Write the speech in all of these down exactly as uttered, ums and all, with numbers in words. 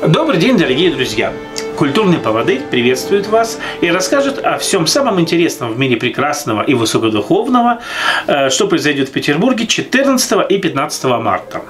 Добрый день, дорогие друзья! Культурный поводырь приветствует вас и расскажет о всем самом интересном в мире прекрасного и высокодуховного, что произойдет в Петербурге четырнадцатого и пятнадцатого марта.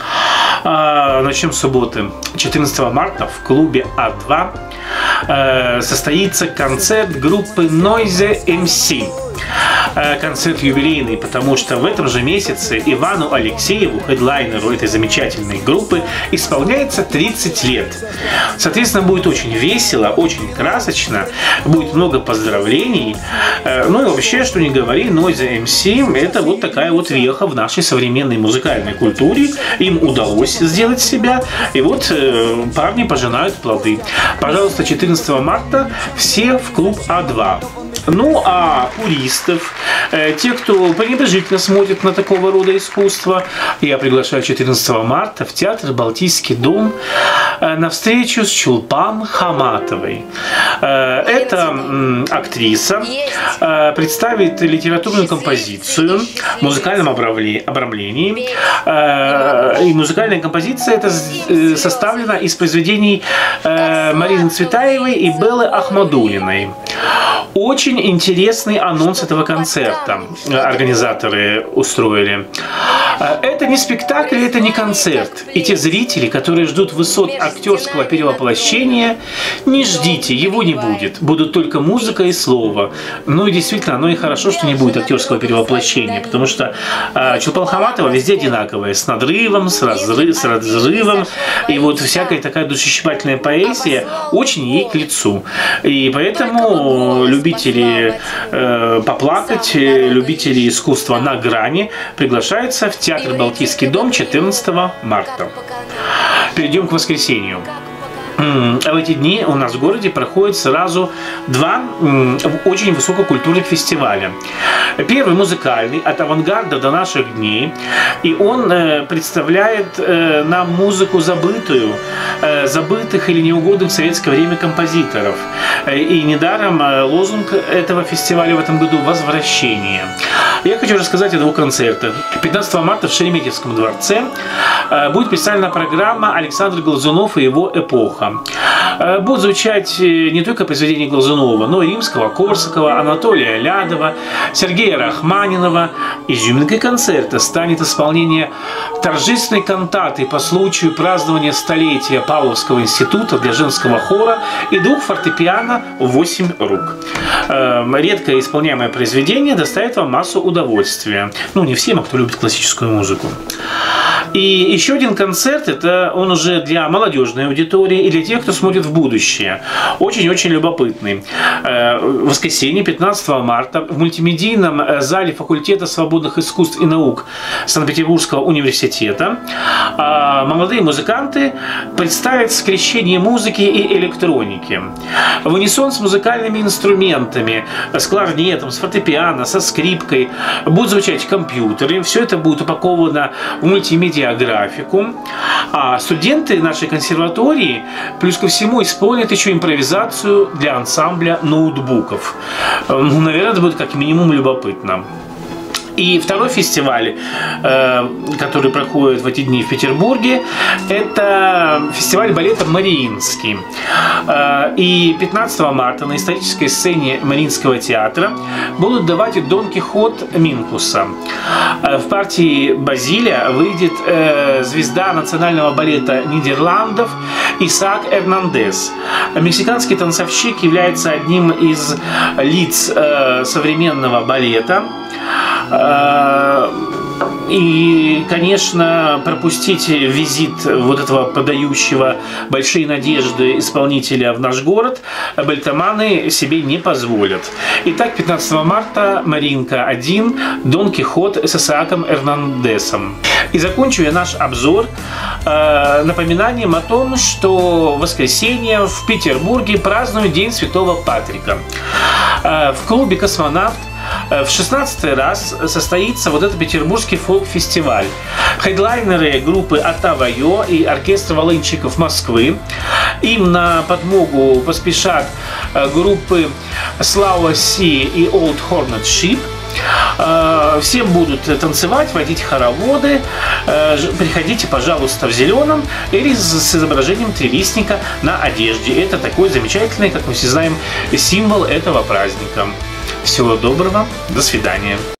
Начнем с субботы. четырнадцатого марта в клубе А два состоится концерт группы Noise эм си. Концерт юбилейный, потому что в этом же месяце Ивану Алексееву, хедлайнеру этой замечательной группы, исполняется тридцать лет. Соответственно, будет очень весело, очень красочно, будет много поздравлений. Ну и вообще, что ни говори, Noise эм си – это вот такая вот веха в нашей современной музыкальной культуре. Им удалось сделать себя, и вот парни пожинают плоды. Пожалуйста, четырнадцатого марта все в клуб А два. Ну, а пуристов, э, те, кто пренебрежительно смотрит на такого рода искусство, я приглашаю четырнадцатого марта в театр «Балтийский дом» э, на встречу с Чулпан Хаматовой. Э, это э, актриса, э, представит литературную композицию в музыкальном обрамлении. Э, и музыкальная композиция эта э, составлена из произведений э, Марины Цветаевой и Беллы Ахмадуллиной. Очень интересный анонс этого концерта организаторы устроили. Это не спектакль, это не концерт. И те зрители, которые ждут высот актерского перевоплощения, не ждите, его не будет. Будут только музыка и слово. Ну и действительно, оно и хорошо, что не будет актерского перевоплощения, потому что э, Чулпан Хаматова везде одинаковая, с надрывом, с, разрыв, с разрывом. И вот всякая такая душещипательная поэзия очень ей к лицу. И поэтому любители э, поплакать, любители искусства на грани приглашаются в театр «Балтийский дом» четырнадцатого марта. Перейдем к воскресенью. В эти дни у нас в городе проходят сразу два очень высококультурных фестиваля. Первый музыкальный, от авангарда до наших дней, и он представляет нам музыку забытую, забытых или неугодных в советское время композиторов. И недаром лозунг этого фестиваля в этом году «Возвращение». Я хочу рассказать о двух концертах. пятнадцатого марта в Шереметьевском дворце будет представлена программа «Александр Глазунов и его эпоха». Будут звучать не только произведения Глазунова, но и Римского-Корсакова, Анатолия Лядова, Сергея Рахманинова. Изюминкой концерта станет исполнение торжественной кантаты по случаю празднования столетия Павловского института для женского хора и двух фортепиано «Восемь рук». Редкое исполняемое произведение доставит вам массу удовольствия. Ну, не всем, а кто любит классическую музыку. И еще один концерт, это он уже для молодежной аудитории и для тех, кто смотрит в будущее. Очень-очень любопытный. В воскресенье, пятнадцатого марта, в мультимедийном зале факультета свободных искусств и наук Санкт-Петербургского университета молодые музыканты представят скрещение музыки и электроники. В унисон с музыкальными инструментами, с кларнетом, с фортепиано, со скрипкой будут звучать компьютеры. Все это будет упаковано в мультимедиаграфику. А студенты нашей консерватории плюс ко всему исполнят еще импровизацию для ансамбля ноутбуков. Ну, наверное, это будет как минимум любопытно. И второй фестиваль, который проходит в эти дни в Петербурге, это фестиваль балета «Мариинский». И пятнадцатого марта на исторической сцене Мариинского театра будут давать Дон Кихот Минкуса. В партии Базиля выйдет звезда национального балета Нидерландов Исаак Эрнандес. Мексиканский танцовщик является одним из лиц современного балета. И, конечно, пропустить визит вот этого подающего большие надежды исполнителя в наш город бальтоманы себе не позволят. Итак, пятнадцатого марта Маринка один, Дон Кихот с Исааком Эрнандесом. И закончу я наш обзор э, напоминанием о том, что в воскресенье в Петербурге празднуют День Святого Патрика. Э, в клубе «Космонавт» в шестнадцатый раз состоится вот этот петербургский фолк-фестиваль. Хедлайнеры группы «Атавайо» и оркестр волынщиков Москвы. Им на подмогу поспешат группы «Слава Си» и «Old Hornet Ship». Все будут танцевать, водить хороводы. Приходите, пожалуйста, в зеленом или с изображением трилистника на одежде. Это такой замечательный, как мы все знаем, символ этого праздника. Всего доброго, до свидания.